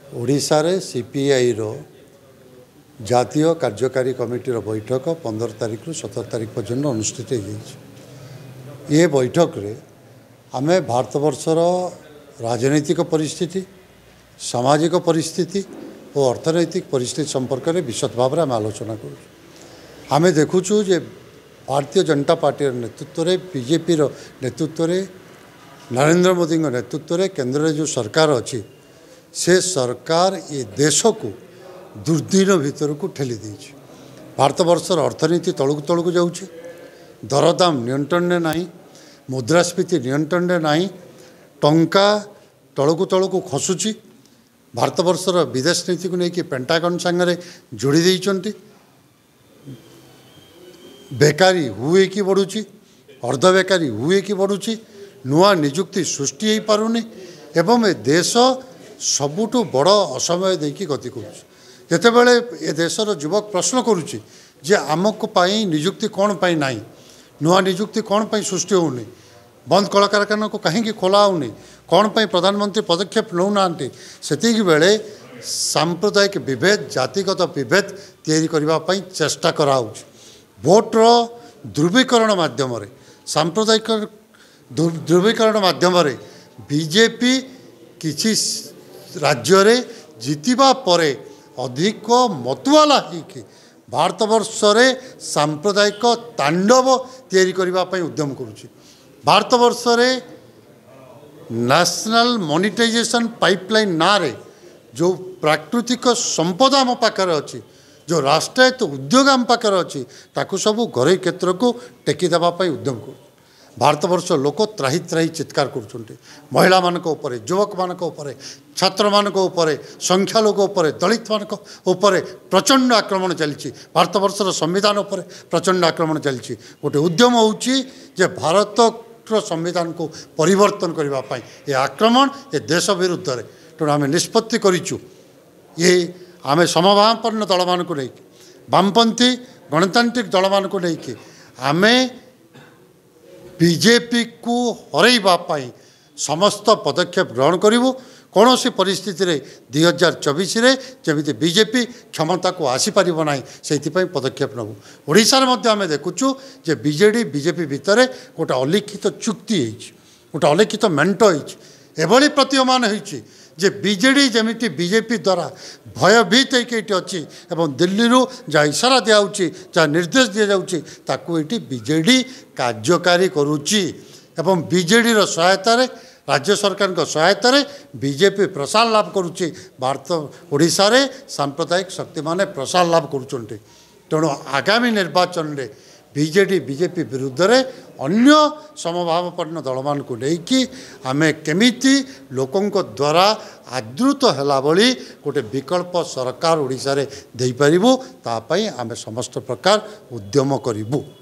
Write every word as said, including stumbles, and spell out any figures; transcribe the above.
ओडिशा रे सीपीआई रो जातीय कार्यकारी कमिटी रो बैठक पंद्रह तारीख रु सत्रह तारीख पर्यंत अनुष्ठित ये बैठक रे आमे भारतवर्षर राजनैतिक परिस्थिति सामाजिक परिस्थिति और अर्थनैतिक परिस्थिति संपर्क में विशद भाव में आम आलोचना करूँ। आम देखुचु जे भारतीय जनता पार्टी नेतृत्व में बीजेपी नेतृत्व में नरेंद्र मोदी नेतृत्व में केंद्र में जो सरकार अच्छी से सरकार ये देश को दुर्दिन भीतर को ठेली देछि। भारतवर्षर अर्थनीति तलकू तलकू जाउछि, दरदाम नियंत्रण में नहीं, मुद्रास्फीति नियंत्रण में नहीं, टंका तलकू तलकू खसुची। भारतवर्षर विदेश नीति को लेकिन पेंटागन सांगे जोड़ी देइछन्ति। बेकारी हुए कि बढ़ुची, अर्ध बेकारी हुए कि बढ़ुची, नुआ निजुक्ति सृष्टि हो पारुनी एवं ए देश सबुठु बड़ असमय देकी गति करुच्ची। जितेबाला ए देशर युवक प्रश्न करुच्ची जे आमको पाई निजुक्ति कौन पाई नहीं, नुआ निजुक्ति कौन पाई सृष्टि होनी, बंद कलकारखाना को कहीं खोला होनी, कौन पाई प्रधानमंत्री पदक्षेप नौ नांती, सेतिक बेले सांप्रदायिक विभेद जातिगत विभेद तैयारी करबा पई चेष्टा कराउछ। भोटर ध्रुवीकरण माध्यम रे सांप्रदायिक ध्रुवीकरण माध्यम रे बीजेपी किछि राज्य रे जीतिबा परे अधिक मतवाला ही भारतवर्ष रे सांप्रदायिक तांडव तैयारी करबा पई उद्यम करुछि। भारतवर्ष रे नेशनल मोनेटाइजेशन पाइपलाइन ना रे जो प्राकृतिक संपदा आम पाखरे अच्छी, जो राष्ट्रायत्त उद्योग आम पाखरे अच्छी, ताकू सब घरे क्षेत्र को टेकी देबा पई उद्यम कर। भारतवर्ष लोक त्राही त्राही चित्कार करुछन्ति। महिला मानक उपरे, युवक मानक उपरे, छात्र मानक उपरे, संख्यालघु उपरे, दलित मानक उपरे प्रचंड आक्रमण चलछि। भारतवर्षर संविधान उपरे प्रचंड आक्रमण चलछि। गोटे उद्यम होउछि जे भारतर संविधान को परिवर्तन करबा पई ए आक्रमण ए देश विरुद्ध रे। तेणु आम निष्पत्ति करिछु ये आम समभावपन्न दल मान को लेकिन वामपंथी गणतांत्रिक दल मान को लेकिन आम बीजेपी को हरैबा पई समस्त पदक्षेप ग्रहण करिवु। कौन सी परिस्थिति रे दुई हजार चौबीस जमी बीजेपी क्षमता को आसीपर ना से पदक्षेप नबू। ओडिशा रे आम देखुचु जे बीजेडी बीजेपी भितर गोटे अलिखित चुक्ति गोटे अलिखित मेंट एभली प्रतीयमान होइछि जे बीजेडी जमिति बीजेपी द्वारा भयभीत होती अच्छी एवं दिल्ली रू जहाँ इशारा दिखाऊँगी जहाँ निर्देश दि जाऊँगी ताकू ये बीजेडी कार्यकारी करुच्ची एवं बीजेडी रो सहायता रे राज्य सरकार को सहायता रे बीजेपी प्रसार लाभ करुच्ची। भारत ओडिशा रे सांप्रदायिक शक्ति माने प्रसार लाभ करुचंटे। तेणु आगामी निर्वाचन में बीजेडी बीजेपी विरुद्ध रे अन्य समभावपन्न दल मान को लेकिन आम केमिति लोकों द्वारा आदृत हैला भली गोटे विकल्प सरकार ओडिशा रे देई परिबु तापई आम समस्त प्रकार उद्यम करिबु।